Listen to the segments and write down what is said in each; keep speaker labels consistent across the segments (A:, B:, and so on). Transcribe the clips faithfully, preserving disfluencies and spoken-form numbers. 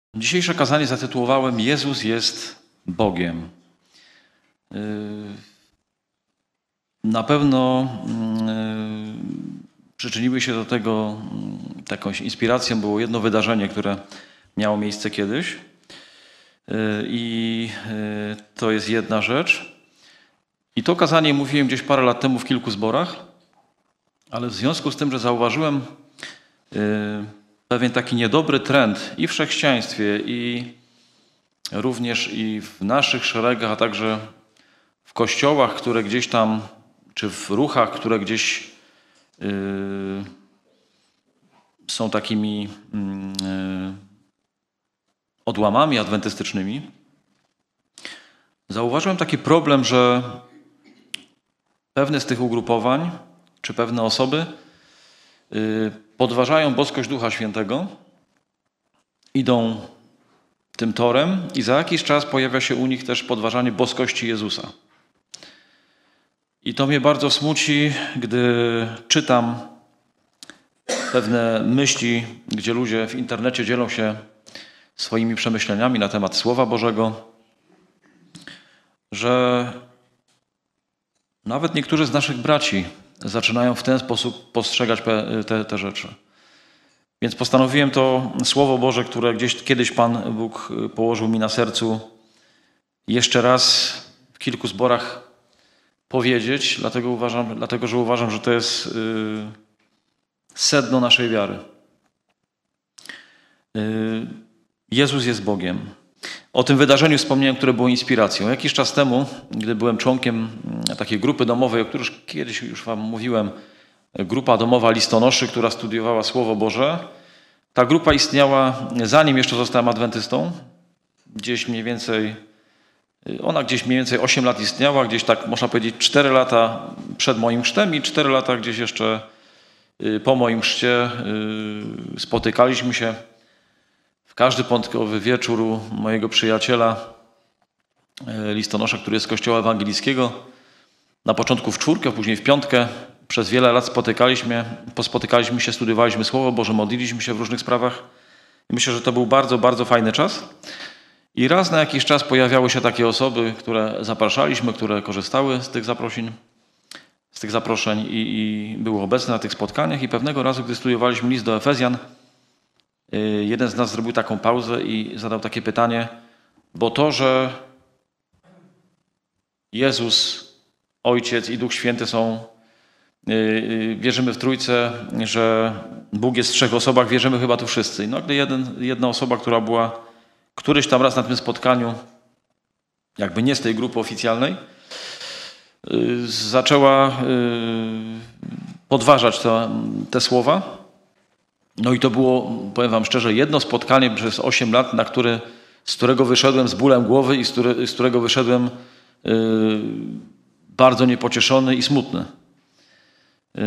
A: Dzisiejsze kazanie zatytułowałem Jezus jest Bogiem. Na pewno przyczyniły się do tego, taką inspiracją było jedno wydarzenie, które miało miejsce kiedyś. I to jest jedna rzecz. I to kazanie mówiłem gdzieś parę lat temu w kilku zborach, ale w związku z tym, że zauważyłem pewien taki niedobry trend i w chrześcijaństwie, i również i w naszych szeregach, a także w kościołach, które gdzieś tam, czy w ruchach, które gdzieś yy, są takimi yy, odłamami adwentystycznymi, zauważyłem taki problem, że pewne z tych ugrupowań, czy pewne osoby yy, podważają boskość Ducha Świętego, idą tym torem i za jakiś czas pojawia się u nich też podważanie boskości Jezusa. I to mnie bardzo smuci, gdy czytam pewne myśli, gdzie ludzie w internecie dzielą się swoimi przemyśleniami na temat Słowa Bożego, że nawet niektórzy z naszych braci zaczynają w ten sposób postrzegać te, te rzeczy. Więc postanowiłem to Słowo Boże, które gdzieś kiedyś Pan Bóg położył mi na sercu, jeszcze raz w kilku zborach powiedzieć, dlatego, uważam, dlatego że uważam, że to jest yy, sedno naszej wiary. Yy, Jezus jest Bogiem. O tym wydarzeniu wspomniałem, które było inspiracją. Jakiś czas temu, gdy byłem członkiem takiej grupy domowej, o której już kiedyś już wam mówiłem, grupa domowa listonoszy, która studiowała Słowo Boże. Ta grupa istniała, zanim jeszcze zostałem adwentystą. Gdzieś mniej więcej, ona gdzieś mniej więcej osiem lat istniała, gdzieś tak można powiedzieć cztery lata przed moim chrztem i cztery lata gdzieś jeszcze po moim chrzcie spotykaliśmy się w każdy piątkowy wieczór u mojego przyjaciela listonosza, który jest z Kościoła Ewangelickiego. Na początku w czwórkę, później w piątkę. Przez wiele lat spotykaliśmy, pospotykaliśmy się, studiowaliśmy Słowo Boże, modliliśmy się w różnych sprawach. I myślę, że to był bardzo, bardzo fajny czas. I raz na jakiś czas pojawiały się takie osoby, które zapraszaliśmy, które korzystały z tych zaproszeń, z tych zaproszeń i, i były obecne na tych spotkaniach. I pewnego razu, gdy studiowaliśmy list do Efezjan, jeden z nas zrobił taką pauzę i zadał takie pytanie, bo to, że Jezus, Ojciec i Duch Święty są, wierzymy w Trójcę, że Bóg jest w trzech osobach, wierzymy chyba tu wszyscy. I nagle jeden, jedna osoba, która była któryś tam raz na tym spotkaniu, jakby nie z tej grupy oficjalnej, zaczęła podważać te, te słowa. No i to było, powiem wam szczerze, jedno spotkanie przez osiem lat, na które, z którego wyszedłem z bólem głowy i z, który, z którego wyszedłem yy, bardzo niepocieszony i smutny. Yy,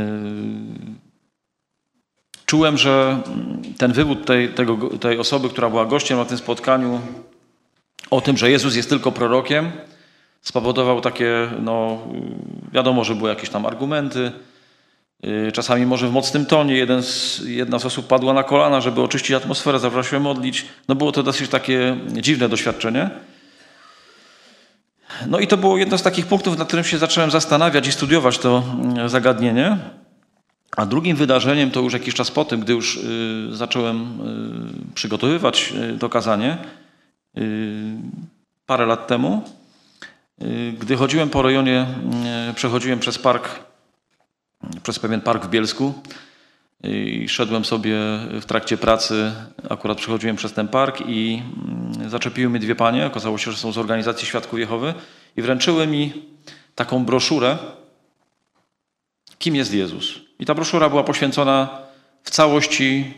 A: czułem, że ten wywód tej, tego, tej osoby, która była gościem na tym spotkaniu, o tym, że Jezus jest tylko prorokiem, spowodował takie, no wiadomo, że były jakieś tam argumenty, czasami może w mocnym tonie. Jeden z, jedna z osób padła na kolana, żeby oczyścić atmosferę, zabrała się modlić. No było to dosyć takie dziwne doświadczenie. No i to było jedno z takich punktów, nad którym się zacząłem zastanawiać i studiować to zagadnienie. A drugim wydarzeniem to już jakiś czas po tym, gdy już y, zacząłem y, przygotowywać y, to kazanie, y, parę lat temu, y, gdy chodziłem po rejonie, y, przechodziłem przez park, przez pewien park w Bielsku i szedłem sobie w trakcie pracy, akurat przechodziłem przez ten park i zaczepiły mnie dwie panie, okazało się, że są z organizacji Świadków Jehowy i wręczyły mi taką broszurę, kim jest Jezus. I ta broszura była poświęcona w całości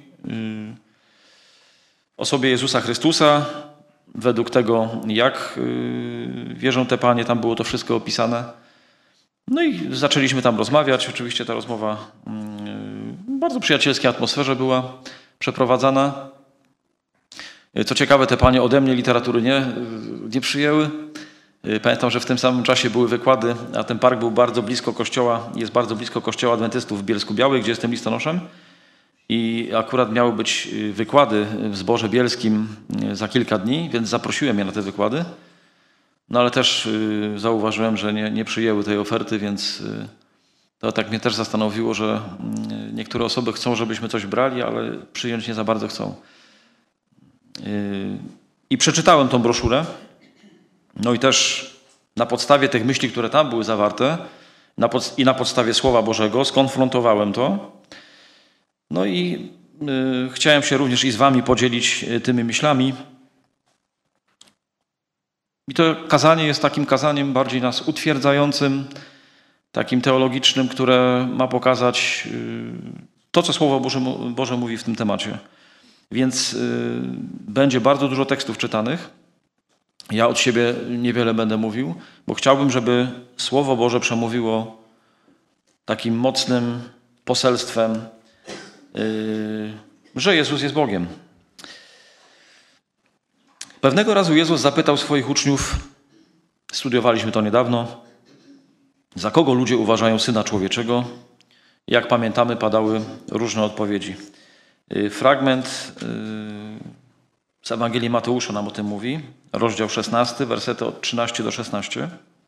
A: osobie Jezusa Chrystusa, według tego, jak wierzą te panie, tam było to wszystko opisane. No i zaczęliśmy tam rozmawiać. Oczywiście ta rozmowa w bardzo przyjacielskiej atmosferze była przeprowadzana. Co ciekawe, te panie ode mnie literatury nie, nie przyjęły. Pamiętam, że w tym samym czasie były wykłady, a ten park był bardzo blisko kościoła, jest bardzo blisko kościoła adwentystów w Bielsku Białej, gdzie jestem listonoszem. i akurat miały być wykłady w Zborze Bielskim za kilka dni, więc zaprosiłem je na te wykłady. No ale też zauważyłem, że nie, nie przyjęły tej oferty, więc to tak mnie też zastanowiło, że niektóre osoby chcą, żebyśmy coś brali, ale przyjąć nie za bardzo chcą. I przeczytałem tą broszurę. No i też na podstawie tych myśli, które tam były zawarte na pod, i na podstawie Słowa Bożego skonfrontowałem to. No i y, chciałem się również i z wami podzielić tymi myślami. I to kazanie jest takim kazaniem bardziej nas utwierdzającym, takim teologicznym, które ma pokazać y, to, co Słowo Boże, Boże mówi w tym temacie. Więc y, będzie bardzo dużo tekstów czytanych. Ja od siebie niewiele będę mówił, bo chciałbym, żeby Słowo Boże przemówiło takim mocnym poselstwem, yy, że Jezus jest Bogiem. Pewnego razu Jezus zapytał swoich uczniów, studiowaliśmy to niedawno, za kogo ludzie uważają Syna Człowieczego? Jak pamiętamy, padały różne odpowiedzi. Yy, fragment yy, z Ewangelii Mateusza nam o tym mówi, rozdział szesnasty, wersety od trzynastego do szesnastego.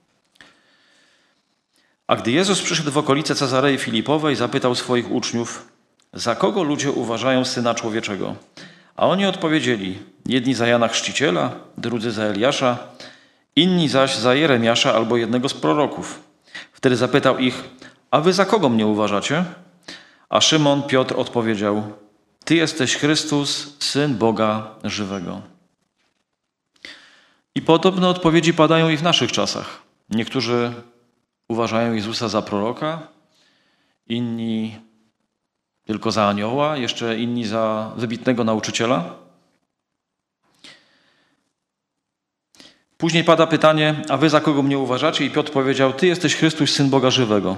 A: A gdy Jezus przyszedł w okolice Cezarei Filipowej, zapytał swoich uczniów, za kogo ludzie uważają Syna Człowieczego? A oni odpowiedzieli, jedni za Jana Chrzciciela, drudzy za Eliasza, inni zaś za Jeremiasza albo jednego z proroków. Wtedy zapytał ich, a wy za kogo mnie uważacie? A Szymon Piotr odpowiedział, Ty jesteś Chrystus, Syn Boga żywego. I podobne odpowiedzi padają i w naszych czasach. Niektórzy uważają Jezusa za proroka, inni tylko za anioła, jeszcze inni za wybitnego nauczyciela. Później pada pytanie, a wy za kogo mnie uważacie? I Piotr powiedział, Ty jesteś Chrystus, Syn Boga żywego.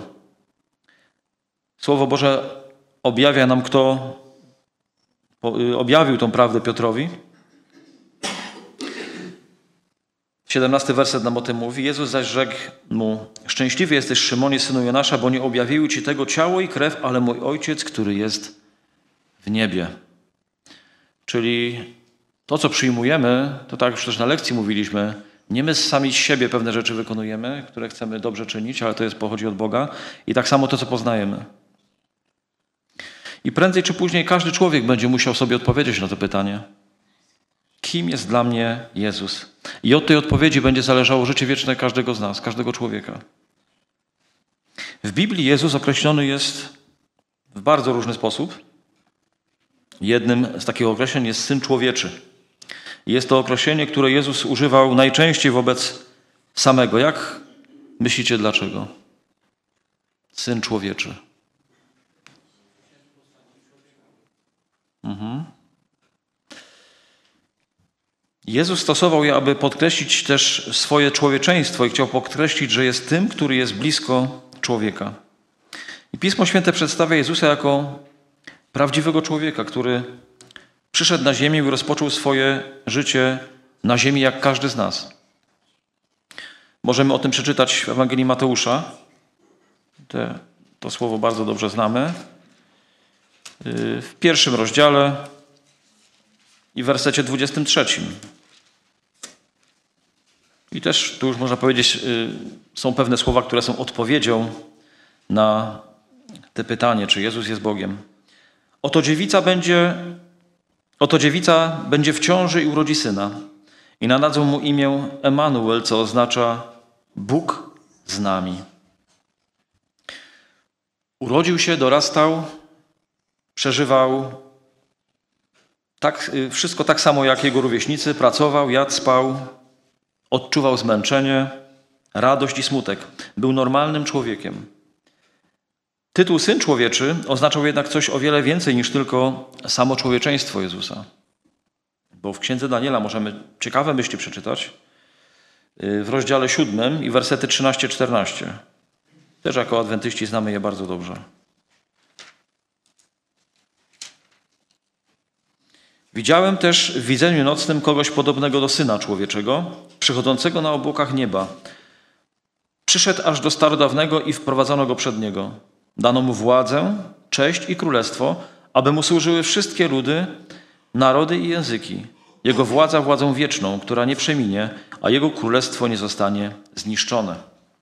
A: Słowo Boże objawia nam, kto objawił tą prawdę Piotrowi. siedemnasty werset nam o tym mówi. Jezus zaś rzekł mu, szczęśliwy jesteś, Szymonie, synu Jonasza, bo nie objawiły ci tego ciało i krew, ale mój Ojciec, który jest w niebie. Czyli to, co przyjmujemy, to tak już też na lekcji mówiliśmy, nie my sami z siebie pewne rzeczy wykonujemy, które chcemy dobrze czynić, ale to jest pochodzi od Boga. I tak samo to, co poznajemy. I prędzej czy później każdy człowiek będzie musiał sobie odpowiedzieć na to pytanie. Kim jest dla mnie Jezus? I od tej odpowiedzi będzie zależało życie wieczne każdego z nas, każdego człowieka. W Biblii Jezus określony jest w bardzo różny sposób. Jednym z takich określeń jest Syn Człowieczy. Jest to określenie, które Jezus używał najczęściej wobec samego. Jak myślicie dlaczego? Syn Człowieczy. Mhm. Jezus stosował je, aby podkreślić też swoje człowieczeństwo i chciał podkreślić, że jest tym, który jest blisko człowieka. I Pismo Święte przedstawia Jezusa jako prawdziwego człowieka, który przyszedł na ziemię i rozpoczął swoje życie na ziemi jak każdy z nas. Możemy o tym przeczytać w Ewangelii Mateusza. Te, to słowo bardzo dobrze znamy. W pierwszym rozdziale i w wersecie dwudziestym trzecim. I też tu już można powiedzieć, są pewne słowa, które są odpowiedzią na te pytanie, czy Jezus jest Bogiem. Oto dziewica będzie, oto dziewica będzie w ciąży i urodzi syna. I nadadzą mu imię Emanuel, co oznacza Bóg z nami. Urodził się, dorastał, przeżywał tak, wszystko tak samo jak jego rówieśnicy. Pracował, jadł, spał, odczuwał zmęczenie, radość i smutek. Był normalnym człowiekiem. Tytuł Syn Człowieczy oznaczał jednak coś o wiele więcej niż tylko samo człowieczeństwo Jezusa. Bo w Księdze Daniela możemy ciekawe myśli przeczytać w rozdziale siódmym i wersety trzynaście czternaście. Też jako adwentyści znamy je bardzo dobrze. Widziałem też w widzeniu nocnym kogoś podobnego do Syna Człowieczego, przychodzącego na obłokach nieba. Przyszedł aż do starodawnego i wprowadzono go przed niego. Dano mu władzę, cześć i królestwo, aby mu służyły wszystkie ludy, narody i języki. Jego władza władzą wieczną, która nie przeminie, a jego królestwo nie zostanie zniszczone.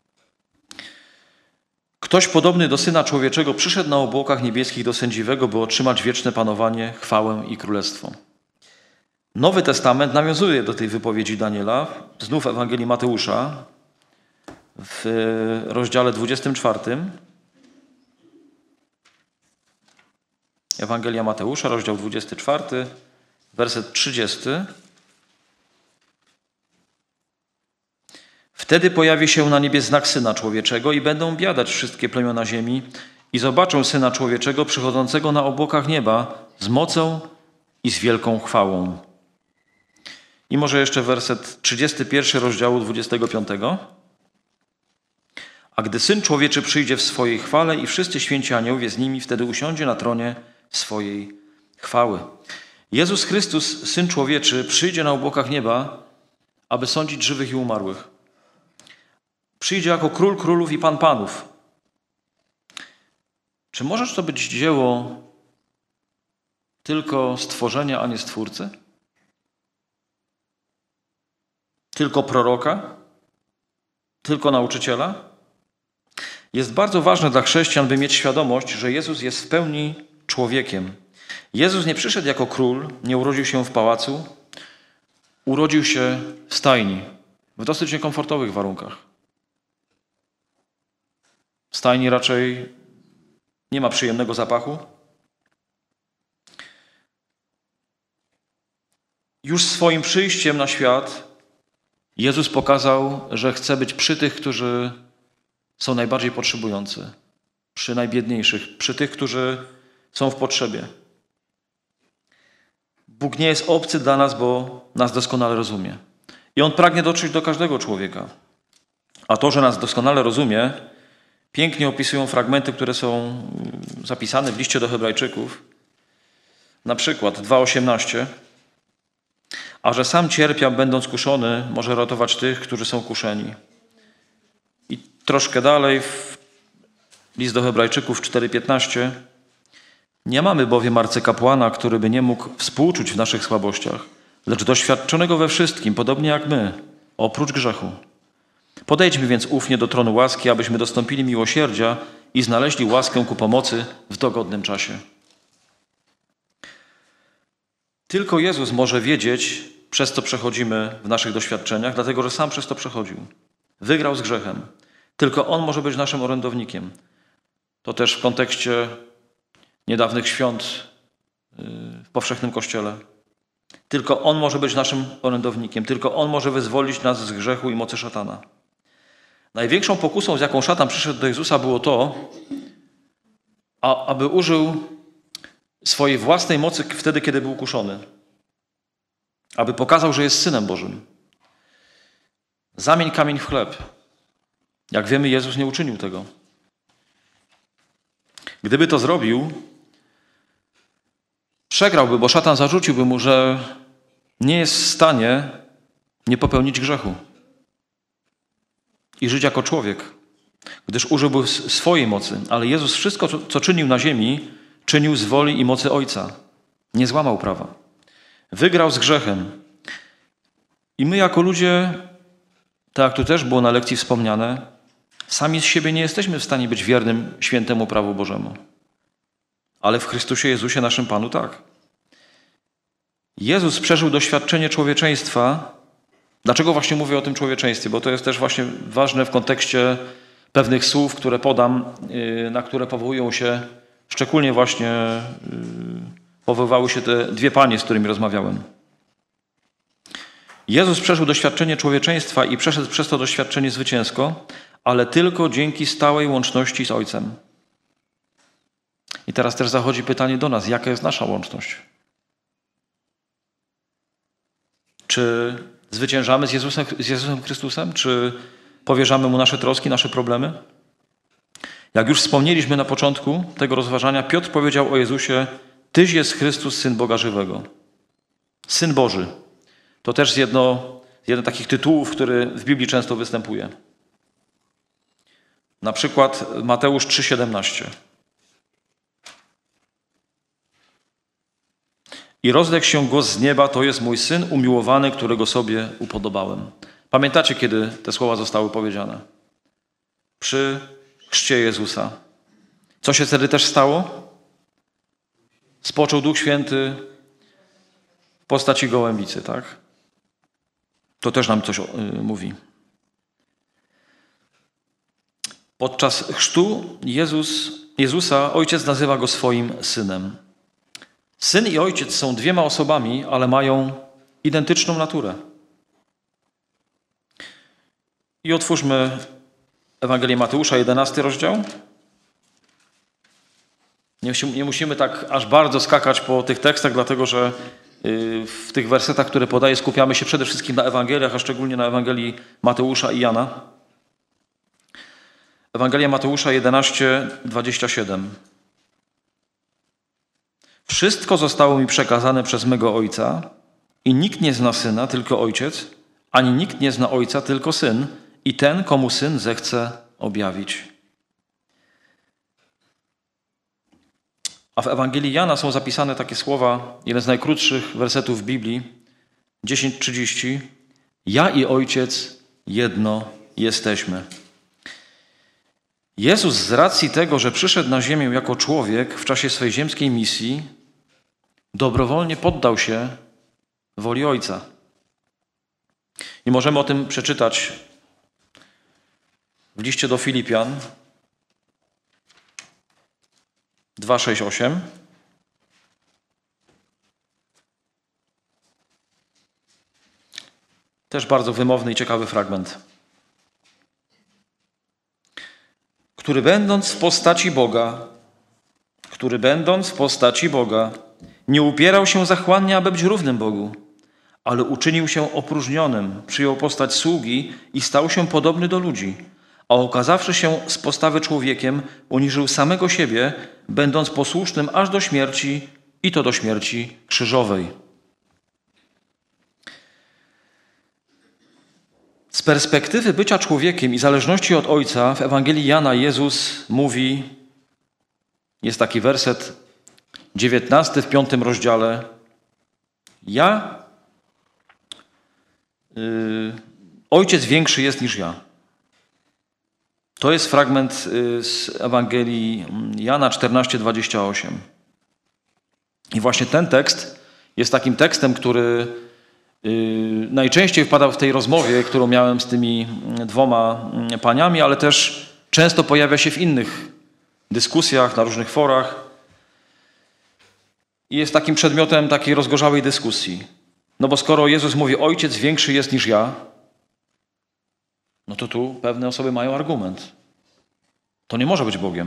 A: Ktoś podobny do Syna Człowieczego przyszedł na obłokach niebieskich do Sędziwego, by otrzymać wieczne panowanie, chwałę i królestwo. Nowy Testament nawiązuje do tej wypowiedzi Daniela, znów Ewangelii Mateusza, w rozdziale dwudziestym czwartym. Ewangelia Mateusza, rozdział dwudziesty czwarty, werset trzydziesty. Wtedy pojawi się na niebie znak Syna Człowieczego i będą biadać wszystkie plemiona ziemi i zobaczą Syna Człowieczego przychodzącego na obłokach nieba z mocą i z wielką chwałą. I może jeszcze werset trzydziesty pierwszy rozdziału dwudziestego piątego. A gdy Syn Człowieczy przyjdzie w swojej chwale i wszyscy święci aniołowie z nimi, wtedy usiądzie na tronie swojej chwały. Jezus Chrystus, Syn Człowieczy, przyjdzie na obłokach nieba, aby sądzić żywych i umarłych. Przyjdzie jako Król Królów i Pan Panów. Czy możesz to być dzieło tylko stworzenia, a nie stwórcy? Tylko proroka? Tylko nauczyciela? Jest bardzo ważne dla chrześcijan, by mieć świadomość, że Jezus jest w pełni człowiekiem. Jezus nie przyszedł jako król, nie urodził się w pałacu, urodził się w stajni, w dosyć niekomfortowych warunkach. W stajni raczej nie ma przyjemnego zapachu. Już swoim przyjściem na świat Jezus pokazał, że chce być przy tych, którzy są najbardziej potrzebujący, przy najbiedniejszych, przy tych, którzy są w potrzebie. Bóg nie jest obcy dla nas, bo nas doskonale rozumie. I On pragnie dotrzeć do każdego człowieka. A to, że nas doskonale rozumie, pięknie opisują fragmenty, które są zapisane w liście do Hebrajczyków. Na przykład dwa osiemnaście. A że sam cierpiał, będąc kuszony, może ratować tych, którzy są kuszeni. I troszkę dalej, w list do Hebrajczyków cztery piętnaście. Nie mamy bowiem arcykapłana, który by nie mógł współczuć w naszych słabościach, lecz doświadczonego we wszystkim, podobnie jak my, oprócz grzechu. Podejdźmy więc ufnie do tronu łaski, abyśmy dostąpili miłosierdzia i znaleźli łaskę ku pomocy w dogodnym czasie. Tylko Jezus może wiedzieć, przez co przechodzimy w naszych doświadczeniach, dlatego że sam przez to przechodził. Wygrał z grzechem. Tylko On może być naszym orędownikiem. To też w kontekście niedawnych świąt w powszechnym Kościele. Tylko On może być naszym orędownikiem. Tylko On może wyzwolić nas z grzechu i mocy szatana. Największą pokusą, z jaką szatan przyszedł do Jezusa, było to, a, aby użył swojej własnej mocy wtedy, kiedy był kuszony. Aby pokazał, że jest Synem Bożym. Zamień kamień w chleb. Jak wiemy, Jezus nie uczynił tego. Gdyby to zrobił, przegrałby, bo szatan zarzuciłby mu, że nie jest w stanie nie popełnić grzechu i żyć jako człowiek, gdyż użyłby swojej mocy. Ale Jezus wszystko, co czynił na ziemi, czynił z woli i mocy Ojca. Nie złamał prawa. Wygrał z grzechem. I my jako ludzie, tak jak tu też było na lekcji wspomniane, sami z siebie nie jesteśmy w stanie być wiernym świętemu prawu Bożemu. Ale w Chrystusie Jezusie, naszym Panu, tak. Jezus przeżył doświadczenie człowieczeństwa. Dlaczego właśnie mówię o tym człowieczeństwie? Bo to jest też właśnie ważne w kontekście pewnych słów, które podam, na które powołują się, szczególnie właśnie powoływały się te dwie panie, z którymi rozmawiałem. Jezus przeżył doświadczenie człowieczeństwa i przeszedł przez to doświadczenie zwycięsko, ale tylko dzięki stałej łączności z Ojcem. I teraz też zachodzi pytanie do nas, jaka jest nasza łączność? Czy zwyciężamy z Jezusem, z Jezusem Chrystusem? Czy powierzamy Mu nasze troski, nasze problemy? Jak już wspomnieliśmy na początku tego rozważania, Piotr powiedział o Jezusie: Tyś jest Chrystus, Syn Boga żywego. Syn Boży. To też jedno, jeden z takich tytułów, który w Biblii często występuje. Na przykład Mateusz trzy siedemnaście. I rozległ się głos z nieba: to jest mój Syn umiłowany, którego sobie upodobałem. Pamiętacie, kiedy te słowa zostały powiedziane? Przy chrzcie Jezusa. Co się wtedy też stało? Spoczął Duch Święty w postaci gołębicy, tak? To też nam coś mówi. Podczas chrztu Jezus, Jezusa Ojciec nazywa Go swoim Synem. Syn i Ojciec są dwiema osobami, ale mają identyczną naturę. I otwórzmy Ewangelię Mateusza, jedenasty rozdział. Nie musimy, nie musimy tak aż bardzo skakać po tych tekstach, dlatego że w tych wersetach, które podaję, skupiamy się przede wszystkim na Ewangeliach, a szczególnie na Ewangelii Mateusza i Jana. Ewangelia Mateusza jedenaście, dwadzieścia siedem. Wszystko zostało mi przekazane przez mego Ojca i nikt nie zna Syna, tylko Ojciec, ani nikt nie zna Ojca, tylko Syn i ten, komu Syn zechce objawić. A w Ewangelii Jana są zapisane takie słowa, jeden z najkrótszych wersetów w Biblii, dziesięć trzydzieści. Ja i Ojciec jedno jesteśmy. Jezus z racji tego, że przyszedł na ziemię jako człowiek w czasie swej ziemskiej misji, dobrowolnie poddał się woli Ojca. I możemy o tym przeczytać w liście do Filipian dwa, sześć, osiem. Też bardzo wymowny i ciekawy fragment. Który będąc w postaci Boga, który będąc w postaci Boga, nie upierał się zachłannie, aby być równym Bogu, ale uczynił się opróżnionym, przyjął postać sługi i stał się podobny do ludzi, a okazawszy się z postawy człowiekiem, uniżył samego siebie, będąc posłusznym aż do śmierci i to do śmierci krzyżowej. Z perspektywy bycia człowiekiem i zależności od Ojca w Ewangelii Jana Jezus mówi, jest taki werset dziewiętnasty w piątym rozdziale. Ja, yy, Ojciec większy jest niż ja. To jest fragment z Ewangelii Jana czternaście, dwadzieścia osiem. I właśnie ten tekst jest takim tekstem, który najczęściej wpadał w tej rozmowie, którą miałem z tymi dwoma paniami, ale też często pojawia się w innych dyskusjach, na różnych forach. I jest takim przedmiotem takiej rozgorzałej dyskusji. No bo skoro Jezus mówi, Ojciec większy jest niż ja, no to tu pewne osoby mają argument. To nie może być Bogiem.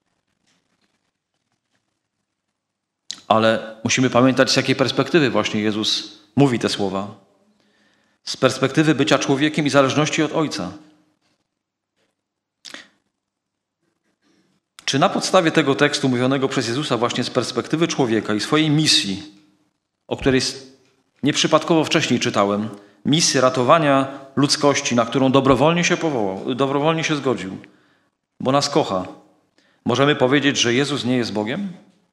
A: Ale musimy pamiętać, z jakiej perspektywy właśnie Jezus mówi te słowa. Z perspektywy bycia człowiekiem i zależności od Ojca. Czy na podstawie tego tekstu mówionego przez Jezusa właśnie z perspektywy człowieka i swojej misji, o której nieprzypadkowo wcześniej czytałem, misji ratowania ludzkości, na którą dobrowolnie się powołał, dobrowolnie się zgodził, bo nas kocha, możemy powiedzieć, że Jezus nie jest Bogiem?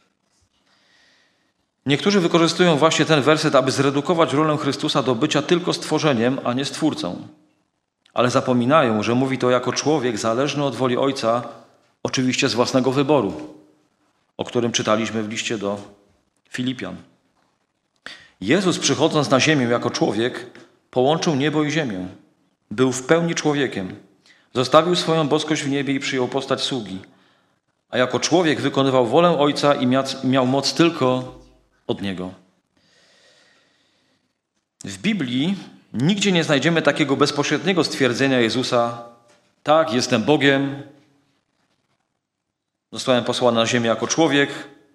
A: Niektórzy wykorzystują właśnie ten werset, aby zredukować rolę Chrystusa do bycia tylko stworzeniem, a nie stwórcą. Ale zapominają, że mówi to jako człowiek zależny od woli Ojca, oczywiście z własnego wyboru, o którym czytaliśmy w liście do Filipian. Jezus, przychodząc na ziemię jako człowiek, połączył niebo i ziemię. Był w pełni człowiekiem. Zostawił swoją boskość w niebie i przyjął postać sługi. A jako człowiek wykonywał wolę Ojca i miał moc tylko od Niego. W Biblii nigdzie nie znajdziemy takiego bezpośredniego stwierdzenia Jezusa: tak, jestem Bogiem, zostałem posłany na ziemię jako człowiek.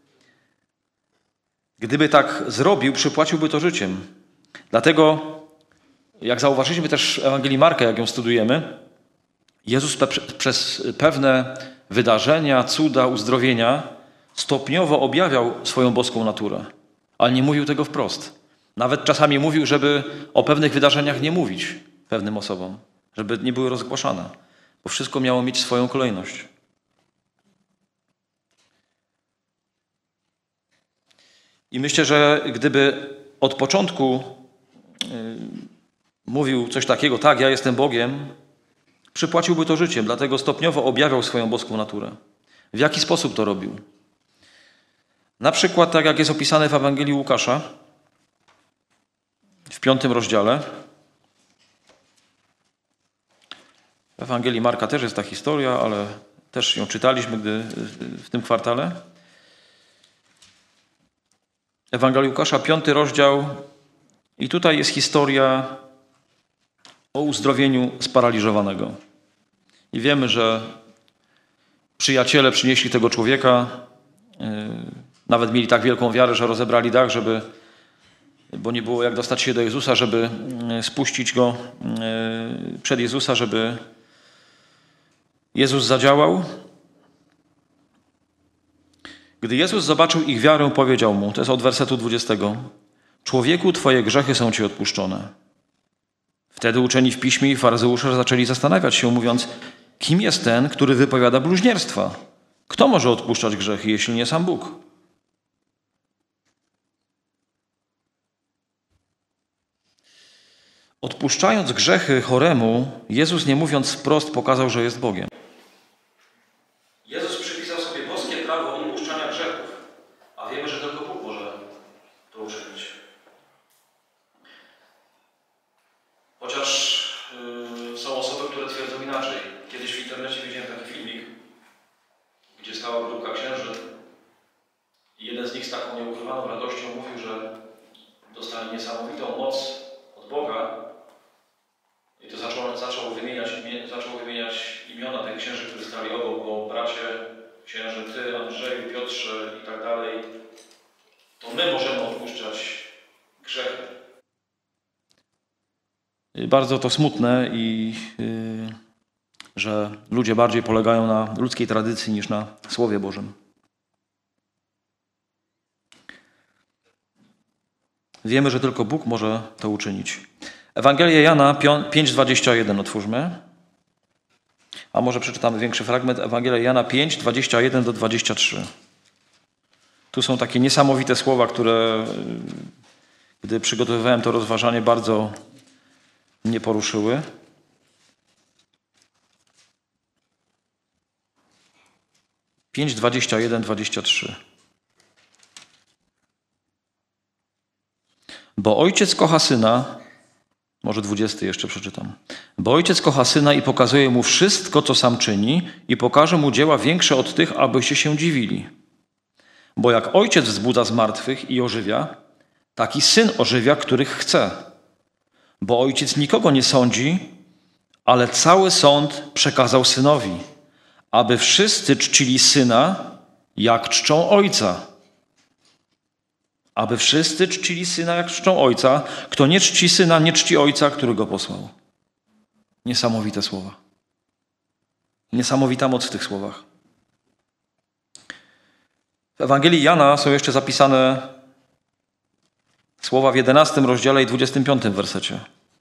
A: Gdyby tak zrobił, przypłaciłby to życiem. Dlatego, jak zauważyliśmy też w Ewangelii Marka, jak ją studujemy, Jezus pe- przez pewne wydarzenia, cuda, uzdrowienia stopniowo objawiał swoją boską naturę. Ale nie mówił tego wprost. Nawet czasami mówił, żeby o pewnych wydarzeniach nie mówić pewnym osobom, żeby nie były rozgłaszane, bo wszystko miało mieć swoją kolejność. I myślę, że gdyby od początku yy, mówił coś takiego, tak, ja jestem Bogiem, przypłaciłby to życiem, dlatego stopniowo objawiał swoją boską naturę. W jaki sposób to robił? Na przykład tak, jak jest opisane w Ewangelii Łukasza, w piątym rozdziale. W Ewangelii Marka też jest ta historia, ale też ją czytaliśmy gdy, w tym kwartale. Ewangelii Łukasza, piąty rozdział. I tutaj jest historia o uzdrowieniu sparaliżowanego. I wiemy, że przyjaciele przynieśli tego człowieka, yy, nawet mieli tak wielką wiarę, że rozebrali dach, żeby, bo nie było jak dostać się do Jezusa, żeby spuścić go yy, przed Jezusa, żeby Jezus zadziałał. Gdy Jezus zobaczył ich wiarę, powiedział mu, to jest od wersetu dwudziestego, człowieku, twoje grzechy są ci odpuszczone. Wtedy uczeni w piśmie i faryzeusze zaczęli zastanawiać się, mówiąc, kim jest ten, który wypowiada bluźnierstwa? Kto może odpuszczać grzechy, jeśli nie sam Bóg? Odpuszczając grzechy choremu, Jezus, nie mówiąc wprost, pokazał, że jest Bogiem. Jezus przypisał sobie boskie prawo odpuszczania grzechów, a wiemy, że tylko Bóg może to uczynić. Chociaż yy, są osoby, które twierdzą inaczej. Kiedyś w internecie widziałem taki filmik, gdzie stała grupka księży i jeden z nich z taką nieukrywaną radością mówił, że dostali niesamowitą moc od Boga i to zaczął, zaczął, wymieniać, zaczął wymieniać imiona tych księży, którzy stali obok, bo bracie, księży, ty, Andrzeju, Piotrze i tak dalej, to my możemy odpuszczać grzechy. Bardzo to smutne i yy, że ludzie bardziej polegają na ludzkiej tradycji niż na Słowie Bożym. Wiemy, że tylko Bóg może to uczynić. Ewangelia Jana pięć dwadzieścia jeden otwórzmy. A może przeczytamy większy fragment. Ewangelia Jana pięć dwadzieścia jeden do dwudziestego trzeciego. Tu są takie niesamowite słowa, które gdy przygotowywałem to rozważanie, bardzo mnie poruszyły. pięć dwadzieścia jeden do dwudziestego trzeciego. Bo ojciec kocha syna, może dwudziesty jeszcze przeczytam. Bo ojciec kocha syna i pokazuje mu wszystko, co sam czyni i pokaże mu dzieła większe od tych, abyście się dziwili. Bo jak ojciec wzbudza z martwych i ożywia, taki syn ożywia, których chce. Bo ojciec nikogo nie sądzi, ale cały sąd przekazał synowi, aby wszyscy czcili syna, jak czczą ojca. Aby wszyscy czcili syna, jak czczą ojca. Kto nie czci syna, nie czci ojca, który go posłał. Niesamowite słowa. Niesamowita moc w tych słowach. W Ewangelii Jana są jeszcze zapisane słowa w jedenastym rozdziale i dwudziestym piątym wersecie.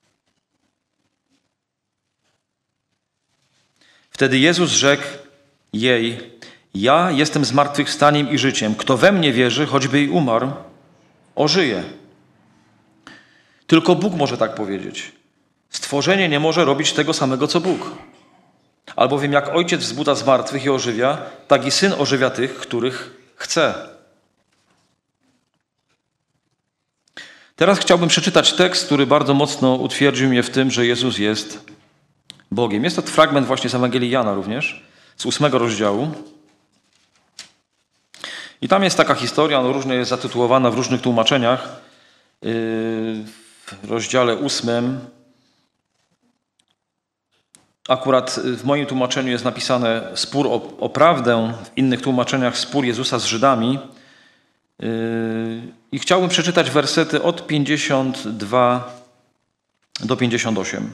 A: Wtedy Jezus rzekł jej, ja jestem zmartwychwstaniem i życiem. Kto we mnie wierzy, choćby i umarł, ożyje. Tylko Bóg może tak powiedzieć. Stworzenie nie może robić tego samego, co Bóg. Albowiem jak ojciec wzbudza z martwych i ożywia, tak i syn ożywia tych, których chce. Teraz chciałbym przeczytać tekst, który bardzo mocno utwierdził mnie w tym, że Jezus jest Bogiem. Jest to fragment właśnie z Ewangelii Jana również, z ósmego rozdziału. I tam jest taka historia, ona różnie jest zatytułowana w różnych tłumaczeniach. W rozdziale ósmym, akurat w moim tłumaczeniu jest napisane spór o, o prawdę, w innych tłumaczeniach spór Jezusa z Żydami. I chciałbym przeczytać wersety od pięćdziesiątego drugiego do pięćdziesiątego ósmego.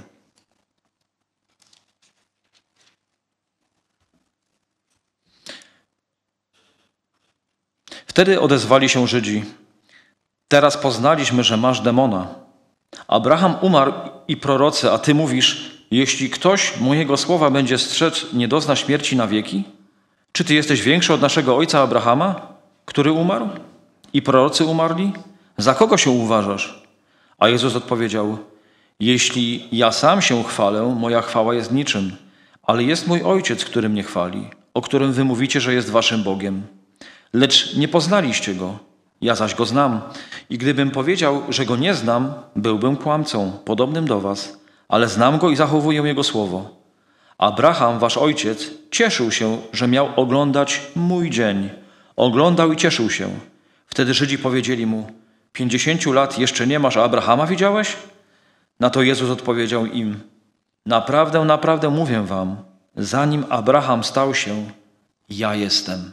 A: Wtedy odezwali się Żydzi. Teraz poznaliśmy, że masz demona. Abraham umarł i prorocy, a ty mówisz, jeśli ktoś mojego słowa będzie strzec, nie dozna śmierci na wieki? Czy ty jesteś większy od naszego ojca Abrahama, który umarł? I prorocy umarli? Za kogo się uważasz? A Jezus odpowiedział: jeśli ja sam się chwalę, moja chwała jest niczym, ale jest mój Ojciec, który mnie chwali, o którym wy mówicie, że jest waszym Bogiem. Lecz nie poznaliście Go, ja zaś Go znam. I gdybym powiedział, że Go nie znam, byłbym kłamcą, podobnym do was, ale znam Go i zachowuję Jego słowo. Abraham, wasz ojciec, cieszył się, że miał oglądać mój dzień. Oglądał i cieszył się. Wtedy Żydzi powiedzieli mu: pięćdziesięciu lat jeszcze nie masz, a Abrahama widziałeś? Na to Jezus odpowiedział im: naprawdę, naprawdę mówię wam, zanim Abraham stał się, ja jestem.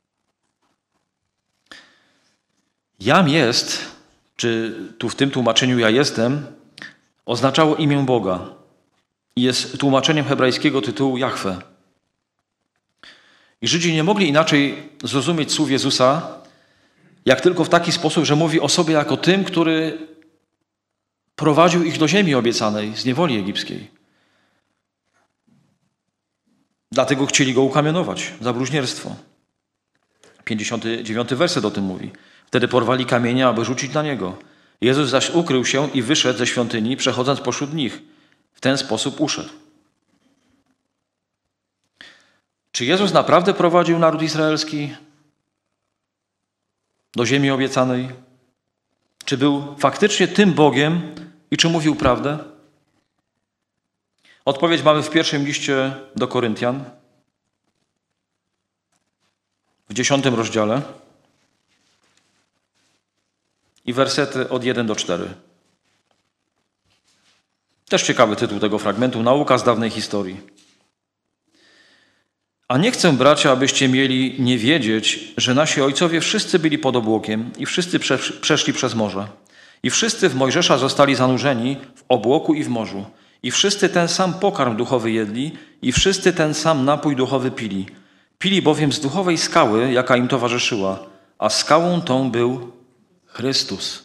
A: Jam jest, czy tu w tym tłumaczeniu ja jestem, oznaczało imię Boga. I jest tłumaczeniem hebrajskiego tytułu Jahwe. I Żydzi nie mogli inaczej zrozumieć słów Jezusa, jak tylko w taki sposób, że mówi o sobie jako tym, który prowadził ich do ziemi obiecanej z niewoli egipskiej. Dlatego chcieli go ukamionować za bluźnierstwo. pięćdziesiąty dziewiąty werset o tym mówi. Wtedy porwali kamienie, aby rzucić na niego. Jezus zaś ukrył się i wyszedł ze świątyni, przechodząc pośród nich. W ten sposób uszedł. Czy Jezus naprawdę prowadził naród izraelski do ziemi obiecanej? Czy był faktycznie tym Bogiem i czy mówił prawdę? Odpowiedź mamy w pierwszym liście do Koryntian, w dziesiątym rozdziale i wersety od jeden do czterech. Też ciekawy tytuł tego fragmentu, nauka z dawnej historii. A nie chcę, bracia, abyście mieli nie wiedzieć, że nasi ojcowie wszyscy byli pod obłokiem i wszyscy prze, przeszli przez morze. I wszyscy w Mojżesza zostali zanurzeni w obłoku i w morzu. I wszyscy ten sam pokarm duchowy jedli i wszyscy ten sam napój duchowy pili. Pili bowiem z duchowej skały, jaka im towarzyszyła, a skałą tą był Chrystus.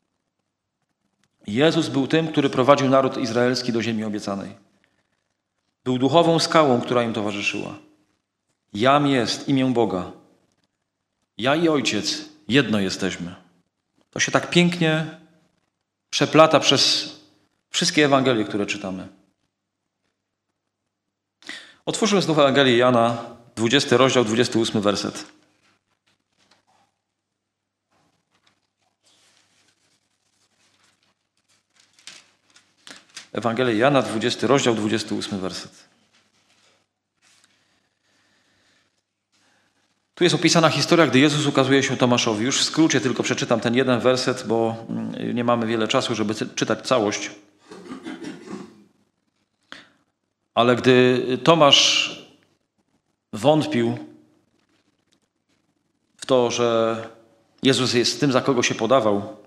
A: Jezus był tym, który prowadził naród izraelski do ziemi obiecanej. Był duchową skałą, która im towarzyszyła. Jam jest imię Boga. Ja i Ojciec jedno jesteśmy. To się tak pięknie przeplata przez wszystkie Ewangelie, które czytamy. Otwórzmy znów Ewangelię Jana, dwudziesty rozdział, dwudziesty ósmy werset. Ewangelia Jana, dwudziesty rozdział, dwudziesty ósmy werset. Tu jest opisana historia, gdy Jezus ukazuje się Tomaszowi. Już w skrócie tylko przeczytam ten jeden werset, bo nie mamy wiele czasu, żeby czytać całość. Ale gdy Tomasz wątpił w to, że Jezus jest tym, za kogo się podawał,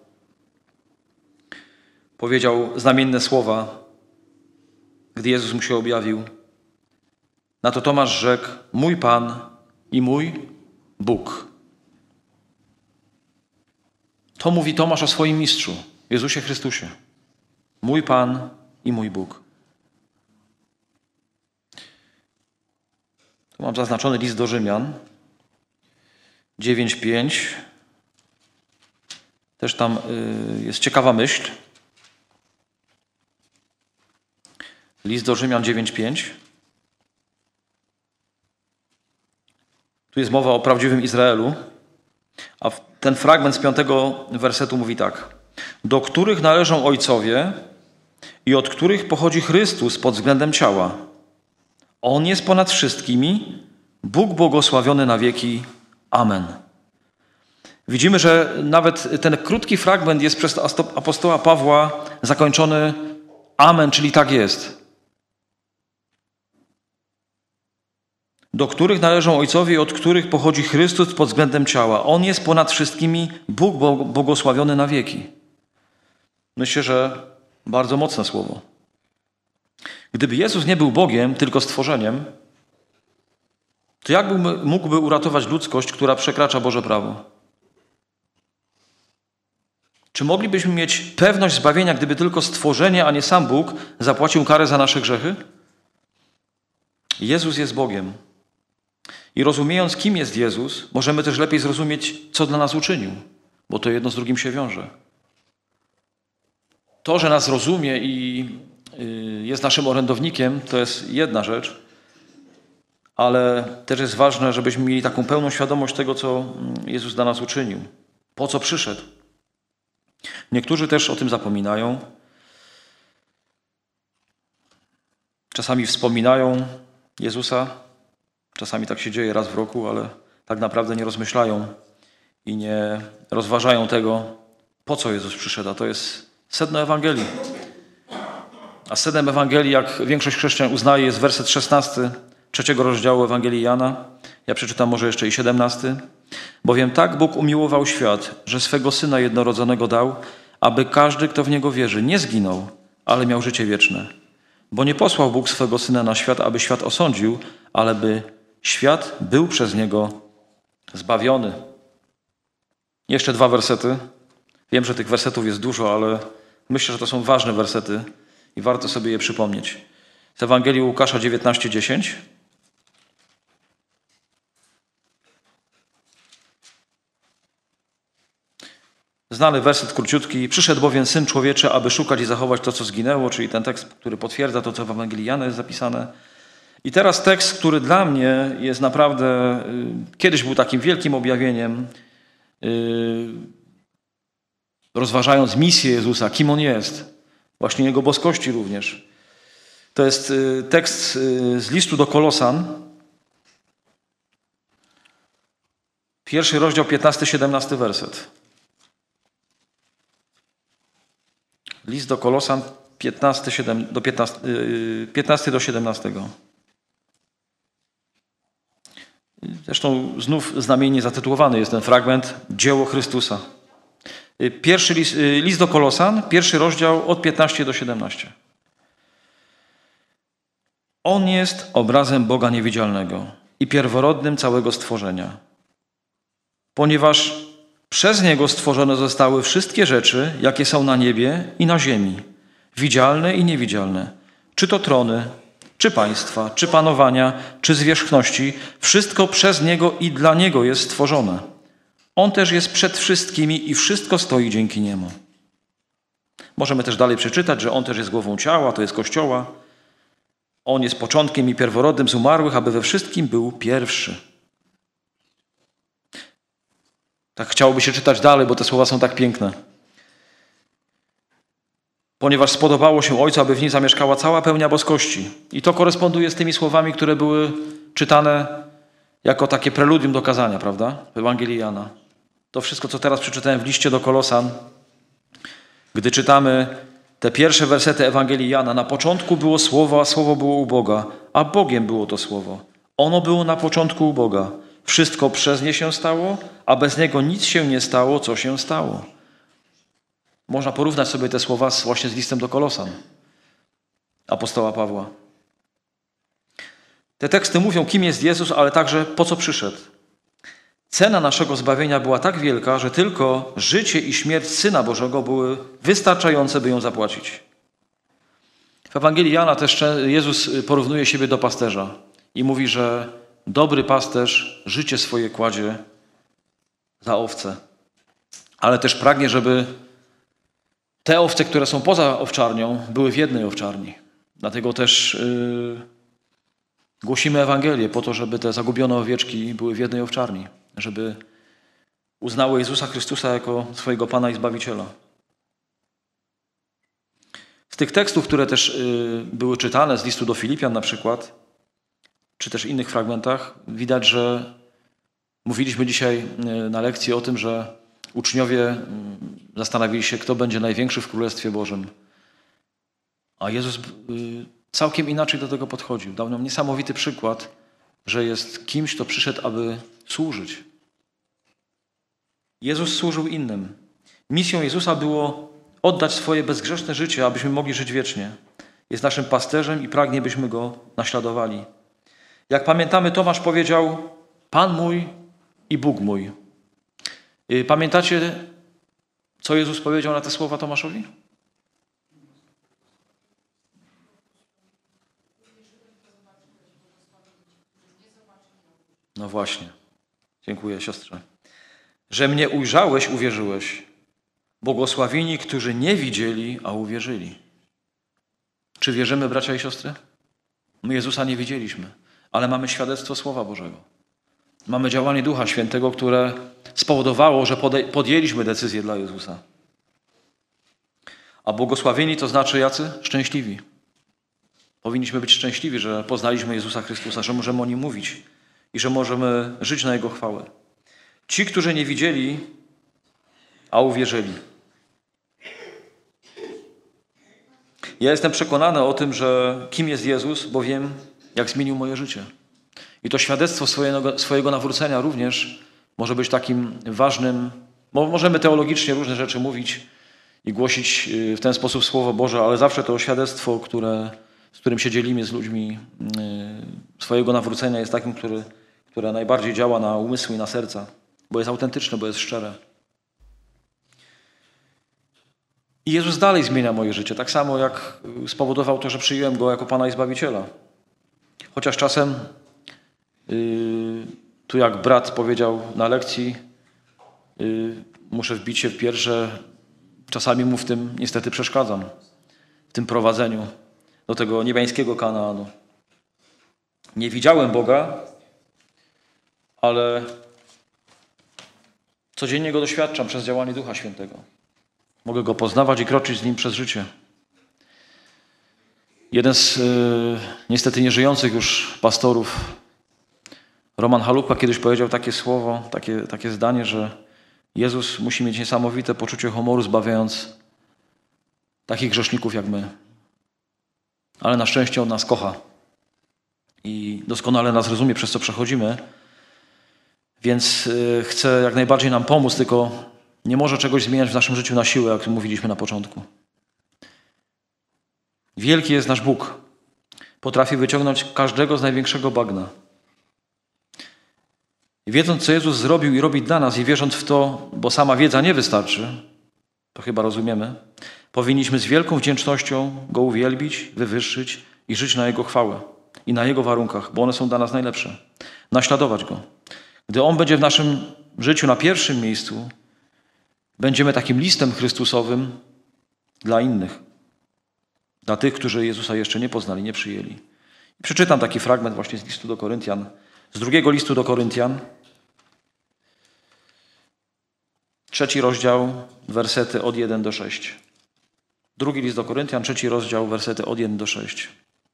A: powiedział znamienne słowa, gdy Jezus mu się objawił. Na to Tomasz rzekł: mój Pan i mój Bóg. To mówi Tomasz o swoim mistrzu, Jezusie Chrystusie. Mój Pan i mój Bóg. Tu mam zaznaczony list do Rzymian, dziewięć pięć. Też tam y, jest ciekawa myśl. List do Rzymian dziewięć pięć. Tu jest mowa o prawdziwym Izraelu, a ten fragment z piątego wersetu mówi tak. Do których należą ojcowie i od których pochodzi Chrystus pod względem ciała. On jest ponad wszystkimi, Bóg błogosławiony na wieki. Amen. Widzimy, że nawet ten krótki fragment jest przez apostoła Pawła zakończony amen, czyli tak jest. Do których należą ojcowie, od których pochodzi Chrystus pod względem ciała. On jest ponad wszystkimi, Bóg błogosławiony na wieki. Myślę, że bardzo mocne słowo. Gdyby Jezus nie był Bogiem, tylko stworzeniem, to jak mógłby uratować ludzkość, która przekracza Boże prawo? Czy moglibyśmy mieć pewność zbawienia, gdyby tylko stworzenie, a nie sam Bóg zapłacił karę za nasze grzechy? Jezus jest Bogiem. I rozumiejąc, kim jest Jezus, możemy też lepiej zrozumieć, co dla nas uczynił. bo to jedno z drugim się wiąże. To, że nas rozumie i jest naszym orędownikiem, to jest jedna rzecz, ale też jest ważne, żebyśmy mieli taką pełną świadomość tego, co Jezus dla nas uczynił. Po co przyszedł? Niektórzy też o tym zapominają. Czasami wspominają Jezusa, czasami tak się dzieje raz w roku, ale tak naprawdę nie rozmyślają i nie rozważają tego, po co Jezus przyszedł. A to jest sedno Ewangelii. A sednem Ewangelii, jak większość chrześcijan uznaje, jest werset szesnasty trzeciego rozdziału Ewangelii Jana. Ja przeczytam może jeszcze i siedemnasty. Bowiem tak Bóg umiłował świat, że swego Syna jednorodzonego dał, aby każdy, kto w Niego wierzy, nie zginął, ale miał życie wieczne. Bo nie posłał Bóg swego Syna na świat, aby świat osądził, ale by świat był przez Niego zbawiony. Jeszcze dwa wersety. Wiem, że tych wersetów jest dużo, ale myślę, że to są ważne wersety i warto sobie je przypomnieć. Z Ewangelii Łukasza dziewiętnaście dziesięć. Znany werset króciutki. Przyszedł bowiem Syn Człowieczy, aby szukać i zachować to, co zginęło, czyli ten tekst, który potwierdza to, co w Ewangelii Jana jest zapisane. I teraz tekst, który dla mnie jest naprawdę, kiedyś był takim wielkim objawieniem, rozważając misję Jezusa, kim On jest, właśnie Jego boskości również. To jest tekst z listu do Kolosan, pierwszy rozdział, piętnasty siedemnasty werset. List do Kolosan, piętnasty do piętnastego do siedemnastego. Zresztą znów znamiennie zatytułowany jest ten fragment Dzieło Chrystusa. Pierwszy list, list do Kolosan, pierwszy rozdział od piętnastego do siedemnastego. On jest obrazem Boga niewidzialnego i pierworodnym całego stworzenia. Ponieważ przez Niego stworzone zostały wszystkie rzeczy, jakie są na niebie i na ziemi, widzialne i niewidzialne, czy to trony, czy państwa, czy panowania, czy zwierzchności, wszystko przez Niego i dla Niego jest stworzone. On też jest przed wszystkimi i wszystko stoi dzięki Niemu. Możemy też dalej przeczytać, że On też jest głową ciała, to jest Kościoła. On jest początkiem i pierworodnym z umarłych, aby we wszystkim był pierwszy. Tak chciałoby się czytać dalej, bo te słowa są tak piękne. Ponieważ spodobało się Ojcu, aby w nim zamieszkała cała pełnia boskości. I to koresponduje z tymi słowami, które były czytane jako takie preludium do kazania, prawda? W Ewangelii Jana. To wszystko, co teraz przeczytałem w liście do Kolosan, gdy czytamy te pierwsze wersety Ewangelii Jana. Na początku było Słowo, a Słowo było u Boga, a Bogiem było to Słowo. Ono było na początku u Boga. Wszystko przez nie się stało, a bez Niego nic się nie stało, co się stało. Można porównać sobie te słowa właśnie z listem do Kolosan apostoła Pawła. Te teksty mówią, kim jest Jezus, ale także po co przyszedł. Cena naszego zbawienia była tak wielka, że tylko życie i śmierć Syna Bożego były wystarczające, by ją zapłacić. W Ewangelii Jana też Jezus porównuje siebie do pasterza i mówi, że dobry pasterz życie swoje kładzie za owce, ale też pragnie, żeby te owce, które są poza owczarnią, były w jednej owczarni. Dlatego też yy, głosimy Ewangelię po to, żeby te zagubione owieczki były w jednej owczarni, żeby uznały Jezusa Chrystusa jako swojego Pana i Zbawiciela. Z tych tekstów, które też yy, były czytane z listu do Filipian na przykład, czy też innych fragmentach, widać, że mówiliśmy dzisiaj na lekcji o tym, że uczniowie zastanawili się, kto będzie największy w Królestwie Bożym. A Jezus całkiem inaczej do tego podchodził. Dał nam niesamowity przykład, że jest kimś, kto przyszedł, aby służyć. Jezus służył innym. Misją Jezusa było oddać swoje bezgrzeszne życie, abyśmy mogli żyć wiecznie. Jest naszym pasterzem i pragnie, byśmy Go naśladowali. Jak pamiętamy, Tomasz powiedział, Pan mój i Bóg mój. Pamiętacie, co Jezus powiedział na te słowa Tomaszowi? No właśnie. Dziękuję, siostrze. że mnie ujrzałeś, uwierzyłeś. Błogosławieni, którzy nie widzieli, a uwierzyli. Czy wierzymy, bracia i siostry? My Jezusa nie widzieliśmy, ale mamy świadectwo Słowa Bożego. Mamy działanie Ducha Świętego, które spowodowało, że podjęliśmy decyzję dla Jezusa. A błogosławieni to znaczy jacy? Szczęśliwi. Powinniśmy być szczęśliwi, że poznaliśmy Jezusa Chrystusa, że możemy o Nim mówić i że możemy żyć na Jego chwałę. Ci, którzy nie widzieli, a uwierzyli. Ja jestem przekonany o tym, że kim jest Jezus, bo wiem, jak zmienił moje życie. I to świadectwo swojego, swojego nawrócenia również może być takim ważnym. Możemy teologicznie różne rzeczy mówić i głosić w ten sposób Słowo Boże, ale zawsze to świadectwo, które, z którym się dzielimy z ludźmi swojego nawrócenia, jest takim, który, które najbardziej działa na umysły i na serca, bo jest autentyczne, bo jest szczere. I Jezus dalej zmienia moje życie, tak samo jak spowodował to, że przyjąłem Go jako Pana i Zbawiciela. Chociaż czasem, yy, tu jak brat powiedział na lekcji, yy, muszę wbić się w pierwsze, czasami mu w tym niestety przeszkadzam, w tym prowadzeniu do tego niebiańskiego Kanaanu. Nie widziałem Boga, ale codziennie Go doświadczam przez działanie Ducha Świętego. Mogę Go poznawać i kroczyć z Nim przez życie. Jeden z yy, niestety nieżyjących już pastorów, Roman Halupka, kiedyś powiedział takie słowo, takie, takie zdanie, że Jezus musi mieć niesamowite poczucie humoru, zbawiając takich grzeszników jak my. Ale na szczęście On nas kocha i doskonale nas rozumie, przez co przechodzimy, więc yy, chce jak najbardziej nam pomóc, tylko nie może czegoś zmieniać w naszym życiu na siłę, jak mówiliśmy na początku. Wielki jest nasz Bóg. Potrafi wyciągnąć każdego z największego bagna. I wiedząc, co Jezus zrobił i robi dla nas i wierząc w to, bo sama wiedza nie wystarczy, to chyba rozumiemy, powinniśmy z wielką wdzięcznością Go uwielbić, wywyższyć i żyć na Jego chwałę i na Jego warunkach, bo one są dla nas najlepsze. Naśladować Go. Gdy On będzie w naszym życiu na pierwszym miejscu, będziemy takim listem Chrystusowym dla innych. Dla tych, którzy Jezusa jeszcze nie poznali, nie przyjęli. Przeczytam taki fragment właśnie z listu do Koryntian. Z drugiego listu do Koryntian. Trzeci rozdział, wersety od jeden do sześciu. Drugi list do Koryntian, trzeci rozdział, wersety od jeden do sześciu.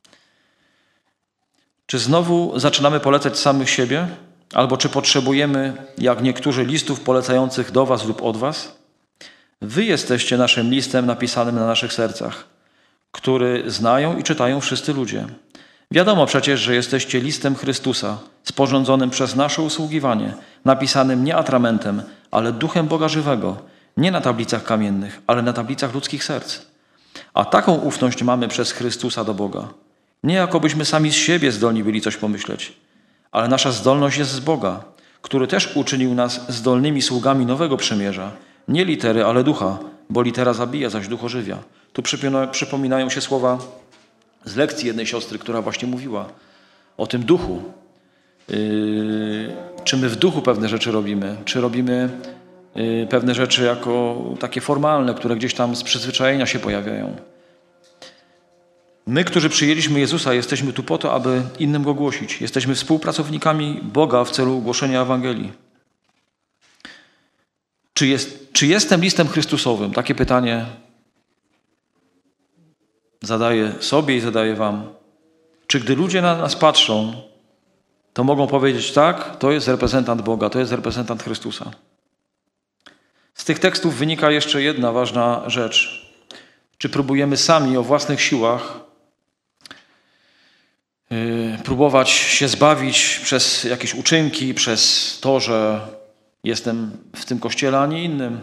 A: Czy znowu zaczynamy polecać samych siebie? Albo czy potrzebujemy, jak niektórzy, listów polecających do was lub od was? Wy jesteście naszym listem napisanym na naszych sercach, który znają i czytają wszyscy ludzie. Wiadomo przecież, że jesteście listem Chrystusa, sporządzonym przez nasze usługiwanie, napisanym nie atramentem, ale duchem Boga żywego, nie na tablicach kamiennych, ale na tablicach ludzkich serc. A taką ufność mamy przez Chrystusa do Boga. Nie jakobyśmy sami z siebie zdolni byli coś pomyśleć, ale nasza zdolność jest z Boga, który też uczynił nas zdolnymi sługami nowego przymierza. Nie litery, ale ducha, bo litera zabija, zaś duch ożywia. Tu przypominają się słowa z lekcji jednej siostry, która właśnie mówiła o tym duchu. Yy, czy my w duchu pewne rzeczy robimy? Czy robimy yy, pewne rzeczy jako takie formalne, które gdzieś tam z przyzwyczajenia się pojawiają? My, którzy przyjęliśmy Jezusa, jesteśmy tu po to, aby innym Go głosić. Jesteśmy współpracownikami Boga w celu głoszenia Ewangelii. Czy, jest, czy jestem listem Chrystusowym? Takie pytanie zadaję sobie i zadaję wam. Czy gdy ludzie na nas patrzą, to mogą powiedzieć tak, to jest reprezentant Boga, to jest reprezentant Chrystusa. Z tych tekstów wynika jeszcze jedna ważna rzecz. Czy próbujemy sami o własnych siłach yy, próbować się zbawić przez jakieś uczynki, przez to, że jestem w tym kościele, a nie innym?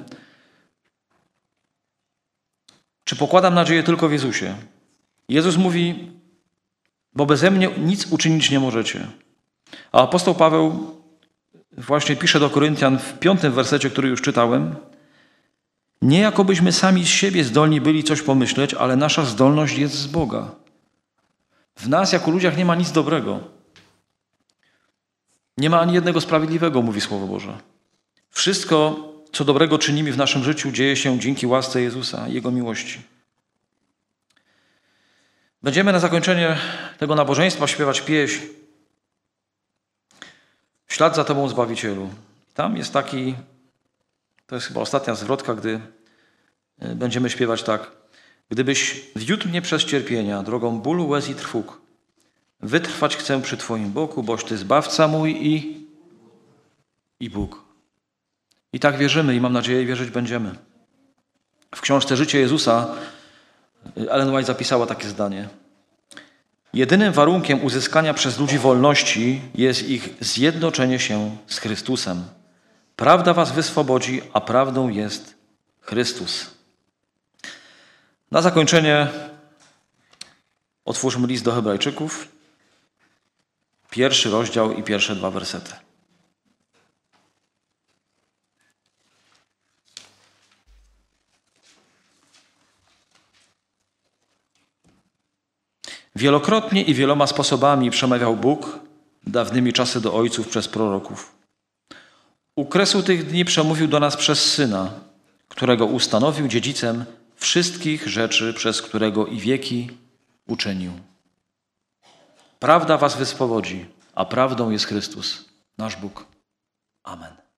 A: Czy pokładam nadzieję tylko w Jezusie? Jezus mówi, bo beze mnie nic uczynić nie możecie. A apostoł Paweł właśnie pisze do Koryntian w piątym wersecie, który już czytałem, nie jakobyśmy sami z siebie zdolni byli coś pomyśleć, ale nasza zdolność jest z Boga. W nas jako ludziach nie ma nic dobrego. Nie ma ani jednego sprawiedliwego, mówi Słowo Boże. Wszystko, co dobrego czynimy w naszym życiu, dzieje się dzięki łasce Jezusa i Jego miłości. Będziemy na zakończenie tego nabożeństwa śpiewać pieśń W ślad za Tobą, Zbawicielu. Tam jest taki, to jest chyba ostatnia zwrotka, gdy będziemy śpiewać tak. Gdybyś wiódł mnie przez cierpienia, drogą bólu, łez i trwóg, wytrwać chcę przy Twoim boku, boś Ty Zbawca mój i, i Bóg. I tak wierzymy i mam nadzieję, wierzyć będziemy. W książce Życie Jezusa Ellen White zapisała takie zdanie. Jedynym warunkiem uzyskania przez ludzi wolności jest ich zjednoczenie się z Chrystusem. Prawda was wyswobodzi, a prawdą jest Chrystus. Na zakończenie otwórzmy list do Hebrajczyków, pierwszy rozdział i pierwsze dwa wersety. Wielokrotnie i wieloma sposobami przemawiał Bóg dawnymi czasy do ojców przez proroków. U kresu tych dni przemówił do nas przez Syna, którego ustanowił dziedzicem wszystkich rzeczy, przez którego i wieki uczynił. Prawda was wyswobodzi, a prawdą jest Chrystus, nasz Bóg. Amen.